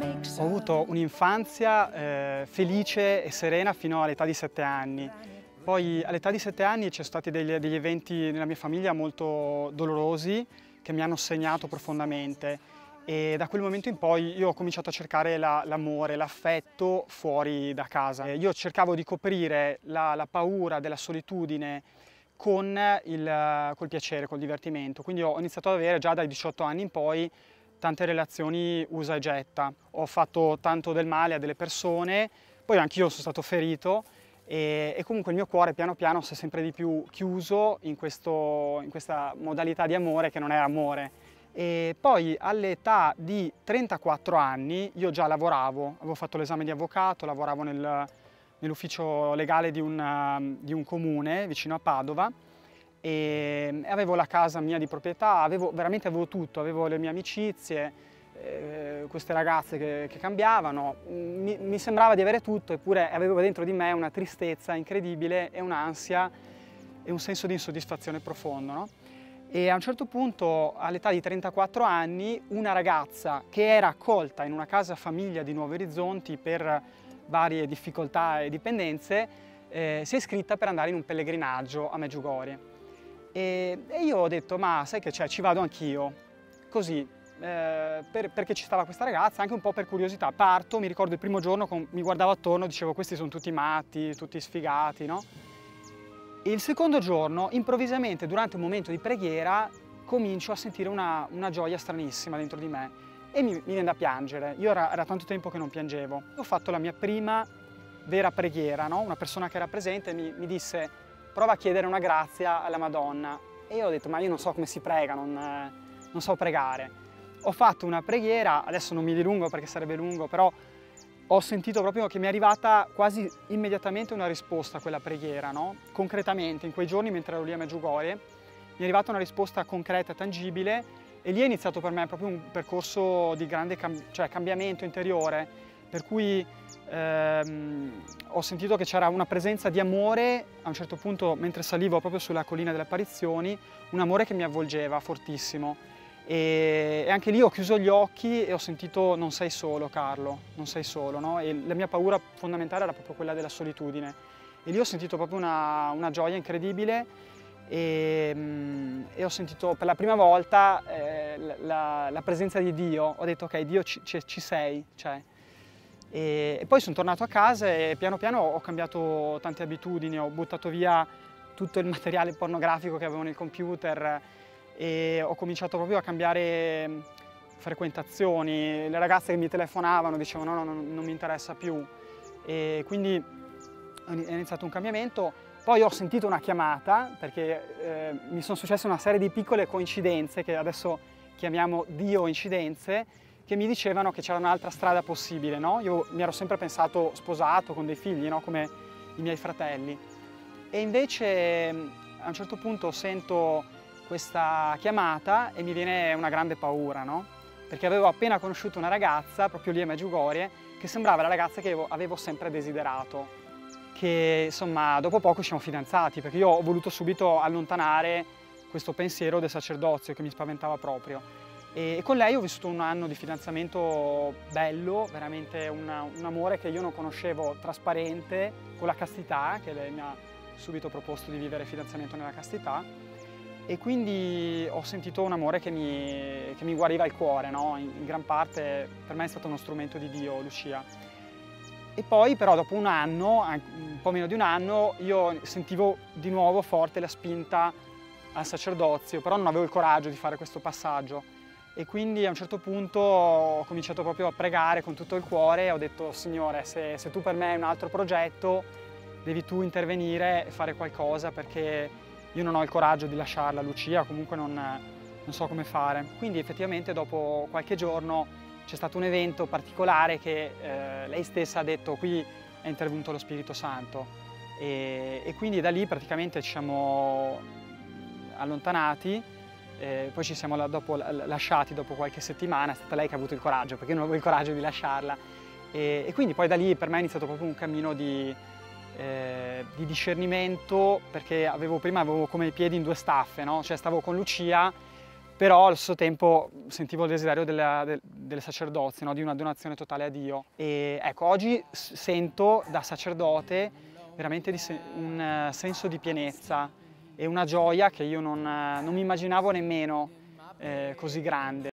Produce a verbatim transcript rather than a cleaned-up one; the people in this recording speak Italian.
Ho avuto un'infanzia eh, felice e serena fino all'età di sette anni. Poi all'età di sette anni ci sono stati degli, degli eventi nella mia famiglia molto dolorosi che mi hanno segnato profondamente e da quel momento in poi io ho cominciato a cercare l'amore, la, l'affetto fuori da casa. Io cercavo di coprire la, la paura della solitudine con il col piacere, col divertimento. Quindi ho iniziato ad avere già dai diciotto anni in poi tante relazioni usa e getta. Ho fatto tanto del male a delle persone, poi anch'io sono stato ferito e, e comunque il mio cuore piano piano si è sempre di più chiuso in, questo, in questa modalità di amore che non è amore. E poi all'età di trentaquattro anni io già lavoravo, avevo fatto l'esame di avvocato, lavoravo nel, nell'ufficio legale di un, di un comune vicino a Padova e avevo la casa mia di proprietà, avevo, veramente avevo tutto, avevo le mie amicizie, eh, queste ragazze che, che cambiavano, mi, mi sembrava di avere tutto eppure avevo dentro di me una tristezza incredibile e un'ansia e un senso di insoddisfazione profondo, no? E a un certo punto, all'età di trentaquattro anni, una ragazza che era accolta in una casa famiglia di Nuovi Orizzonti per varie difficoltà e dipendenze, eh, si è iscritta per andare in un pellegrinaggio a Medjugorje. E, e io ho detto, ma sai che c'è, ci vado anch'io, così, eh, per, perché ci stava questa ragazza, anche un po' per curiosità. Parto, mi ricordo il primo giorno, con, mi guardavo attorno, dicevo, questi sono tutti matti, tutti sfigati, no? E il secondo giorno, improvvisamente, durante un momento di preghiera, comincio a sentire una, una gioia stranissima dentro di me e mi, mi viene da piangere. Io era, era tanto tempo che non piangevo. Ho fatto la mia prima vera preghiera, no? Una persona che era presente mi, mi disse prova a chiedere una grazia alla Madonna. E io ho detto ma io non so come si prega, non, eh, non so pregare. Ho fatto una preghiera, adesso non mi dilungo perché sarebbe lungo, però ho sentito proprio che mi è arrivata quasi immediatamente una risposta a quella preghiera, no? Concretamente, in quei giorni mentre ero lì a Medjugorje, mi è arrivata una risposta concreta e tangibile e lì è iniziato per me proprio un percorso di grande cam cioè, cambiamento interiore, per cui ehm, ho sentito che c'era una presenza di amore, a un certo punto mentre salivo proprio sulla collina delle apparizioni, un amore che mi avvolgeva fortissimo. E anche lì ho chiuso gli occhi e ho sentito non sei solo Carlo, non sei solo, no? E la mia paura fondamentale era proprio quella della solitudine. E lì ho sentito proprio una, una gioia incredibile e, e ho sentito per la prima volta eh, la, la presenza di Dio. Ho detto ok, Dio ci, ci, ci sei, cioè. E, e poi sono tornato a casa e piano piano ho cambiato tante abitudini, ho buttato via tutto il materiale pornografico che avevo nel computer, e ho cominciato proprio a cambiare frequentazioni. Le ragazze che mi telefonavano dicevano no, no, no, non mi interessa più e quindi è iniziato un cambiamento. Poi ho sentito una chiamata perché eh, mi sono successe una serie di piccole coincidenze che adesso chiamiamo Dio incidenze, che mi dicevano che c'era un'altra strada possibile, no? Io mi ero sempre pensato sposato con dei figli, no? Come i miei fratelli, e invece a un certo punto sento questa chiamata e mi viene una grande paura, no? Perché avevo appena conosciuto una ragazza, proprio lì a Medjugorje, che sembrava la ragazza che avevo, avevo sempre desiderato. Che insomma dopo poco ci siamo fidanzati, perché io ho voluto subito allontanare questo pensiero del sacerdozio che mi spaventava proprio. E con lei ho vissuto un anno di fidanzamento bello, veramente una, un amore che io non conoscevo, trasparente, con la castità, che lei mi ha subito proposto di vivere fidanzamento nella castità. E quindi ho sentito un amore che mi, che mi guariva il cuore, no? in, in gran parte per me è stato uno strumento di Dio, Lucia. E poi però dopo un anno, un po' meno di un anno, io sentivo di nuovo forte la spinta al sacerdozio, però non avevo il coraggio di fare questo passaggio. E quindi a un certo punto ho cominciato proprio a pregare con tutto il cuore e ho detto Signore, se, se tu per me hai un altro progetto, devi tu intervenire e fare qualcosa perché io non ho il coraggio di lasciarla, Lucia, comunque non, non so come fare. Quindi effettivamente dopo qualche giorno c'è stato un evento particolare che eh, lei stessa ha detto qui è intervenuto lo Spirito Santo e, e quindi da lì praticamente ci siamo allontanati, eh, poi ci siamo dopo, lasciati dopo qualche settimana, è stata lei che ha avuto il coraggio perché io non avevo il coraggio di lasciarla e, e quindi poi da lì per me è iniziato proprio un cammino di Eh, di discernimento, perché avevo, prima avevo come i piedi in due staffe, no? Cioè stavo con Lucia però allo stesso tempo sentivo il desiderio della, del, del sacerdozio, no? Di una donazione totale a Dio. E ecco, oggi sento da sacerdote veramente di se un uh, senso di pienezza e una gioia che io non, uh, non mi immaginavo nemmeno eh, così grande.